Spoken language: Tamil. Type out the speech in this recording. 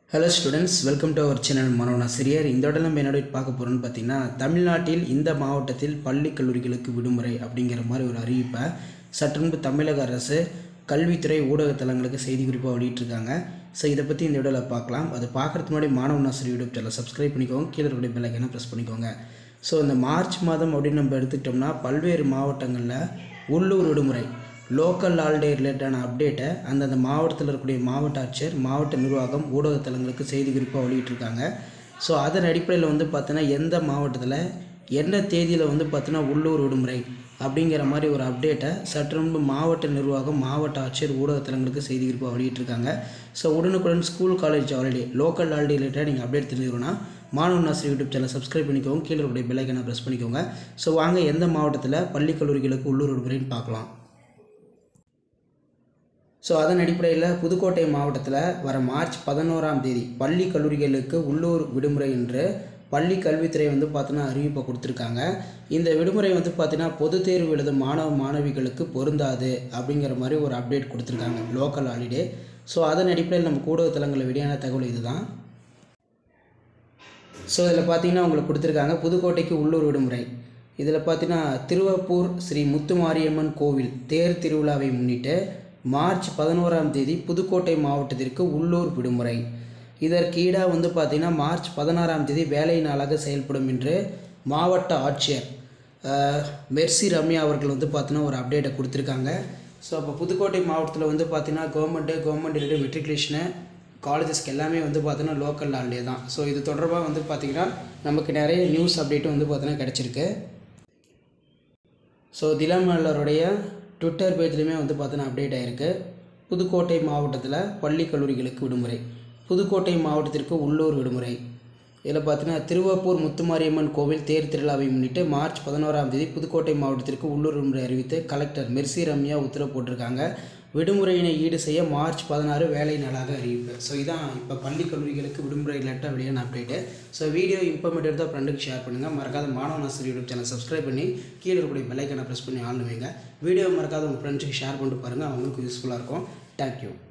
Hello students, welcome to our channel மனோனாசிரியர். இந்த இடத்துல நம்ம என்னோட பார்க்க போறோம்னு பார்த்தீங்கன்னா தமிழ்நாட்டில் இந்த மாவட்டத்தில் பள்ளி கல்லூரிகளுக்கு விடுமுறை அப்படிங்கிற மாதிரி ஒரு அறிவிப்பை சற்றுமுன்பு தமிழக அரசு கல்வித்துறை ஊடகத்தலங்களுக்கு செய்தி குறிப்பாக வெளியிட்டிருக்காங்க. ஸோ இதை பற்றி இந்த வீடியோவில் பார்க்கலாம். அது பார்க்குறதுக்கு முன்னாடி மாணவனாசிரியர் யூடியூப் சேனல் சப்ஸ்கிரைப் பண்ணிக்கோங்க, கீழே இருக்கிற பெல் ஐக்கானை ப்ரெஸ் பண்ணிக்கோங்க. ஸோ இந்த மார்ச் மாதம் அப்படின்னு நம்ம எடுத்துக்கிட்டோம்னா பல்வேறு மாவட்டங்களில் உள்ளூர் விடுமுறை லோக்கல் ஹாலிடே ரிலேட்டடான அப்டேட்டை அந்தந்த மாவட்டத்தில் இருக்கக்கூடிய மாவட்ட ஆட்சியர் மாவட்ட நிர்வாகம் ஊடகத்தலங்களுக்கு செய்தி குறிப்பாக வெளியிட்டிருக்காங்க. ஸோ அதன் அடிப்படையில் வந்து பார்த்தீங்கன்னா எந்த மாவட்டத்தில் என்ன தேதியில் வந்து பார்த்தீங்கன்னா உள்ளூர் விடுமுறை அப்படிங்கிற மாதிரி ஒரு அப்டேட்டை சற்று முன்பு மாவட்ட நிர்வாகம் மாவட்ட ஆட்சியர் ஊடகத்தலங்களுக்கு செய்தி குறிப்பாக வெளியிட்டிருக்காங்க. ஸோ உடனுக்குடன் school college holiday local holiday ரிலேட்டடாக நீங்கள் அப்டேட் தெரிஞ்சுக்கணும்னா மாணவனாசிரியர் யூடியூப் சேனல் சப்ஸ்கிரைப் பண்ணிக்கோங்க, கீழே இருக்கக்கூடிய பெல் ஐக்கானை ப்ரெஸ் பண்ணிக்கோங்க. ஸோ வாங்க எந்த மாவட்டத்தில் பள்ளி கல்லூரிகளுக்கு உள்ளூர் விடுமுறைன்னு பார்க்கலாம். ஸோ அதன் அடிப்படையில் புதுக்கோட்டை மாவட்டத்தில் வர மார்ச் 11ஆம் தேதி பள்ளி கல்லூரிகளுக்கு உள்ளூர் விடுமுறை என்று பள்ளி கல்வித்துறை வந்து பார்த்தீங்கன்னா அறிவிப்பை கொடுத்துருக்காங்க. இந்த விடுமுறை வந்து பார்த்தீங்கன்னா பொது தேர்வு எழுதும் மாணவ மாணவிகளுக்கு பொருந்தாது அப்படிங்கிற மாதிரி ஒரு அப்டேட் கொடுத்துருக்காங்க லோக்கல் ஹாலிடே. ஸோ அதன் அடிப்படையில் நம்ம ஊடகத்தலங்களில் வெளியான தகவல் இதுதான். ஸோ இதில் பார்த்தீங்கன்னா உங்களுக்கு கொடுத்துருக்காங்க புதுக்கோட்டைக்கு உள்ளூர் விடுமுறை. இதில் பார்த்தீங்கன்னா திருவப்பூர் ஸ்ரீ முத்துமாரியம்மன் கோவில் தேர் திருவிழாவை முன்னிட்டு மார்ச் 11ஆம் தேதி புதுக்கோட்டை மாவட்டத்திற்கு உள்ளூர் விடுமுறை. இதற்கு ஈடாக வந்து பார்த்திங்கன்னா மார்ச் 16ஆம் தேதி வேலை நாளாக செயல்படும் என்று மாவட்ட ஆட்சியர் மெர்சி ரம்யா அவர்கள் வந்து பார்த்தீங்கன்னா ஒரு அப்டேட்டை கொடுத்துருக்காங்க. ஸோ அப்போ புதுக்கோட்டை மாவட்டத்தில் வந்து பார்த்திங்கன்னா கவர்மெண்ட் ரிலேட்டட் மெட்ரிகுலேஷனு காலேஜஸ்க்கு எல்லாமே வந்து பார்த்தீங்கன்னா லோக்கல் ஹாலிடே தான். ஸோ இது தொடர்பாக வந்து பார்த்திங்கன்னா நமக்கு நிறைய நியூஸ் அப்டேட்டும் வந்து பார்த்தீங்கன்னா கிடச்சிருக்கு. ஸோ தினமலருடைய ட்விட்டர் பேஜ்லையுமே வந்து பார்த்தீங்கன்னா அப்டேட் ஆகிருக்கு. புதுக்கோட்டை மாவட்டத்தில் பள்ளி கல்லூரிகளுக்கு விடுமுறை, புதுக்கோட்டை மாவட்டத்திற்கு உள்ளூர் விடுமுறை. இதில் பார்த்தீங்கன்னா திருவப்பூர் முத்துமாரியம்மன் கோவில் தேர் திருவிழாவை முன்னிட்டு மார்ச் 11ஆம் தேதி புதுக்கோட்டை மாவட்டத்திற்கு உள்ளூர் விடுமுறை அறிவித்து கலெக்டர் மெர்சி ரம்யா உத்தரவு போட்டிருக்காங்க. விடுமுறையினை ஈடு செய்ய மார்ச் 16 வேலை நாளாக அறிவிப்பு. ஸோ இதான் இப்போ பள்ளி கல்லூரிகளுக்கு விடுமுறை ரிலேட்டாக வெளியான அப்டேட்டு. ஸோ வீடியோ இன்ஃபர்மேட்டிவ் தான் ஃப்ரெண்டுக்கு ஷேர் பண்ணுங்கள். மறக்காத மாணவனாசிரியர் யூடியூப் சேனல் சப்ஸ்கிரைப் பண்ணி கீழே இருக்கக்கூடிய பெல் ஐக்கானை ப்ரெஸ் பண்ணி ஆன் வைங்க. வீடியோ மறக்காத உங்கள் ஃப்ரெண்ட்ஸுக்கு ஷேர் பண்ணிட்டு பாருங்கள், அவங்களுக்கு யூஸ்ஃபுல்லாக இருக்கும். தேங்க்யூ.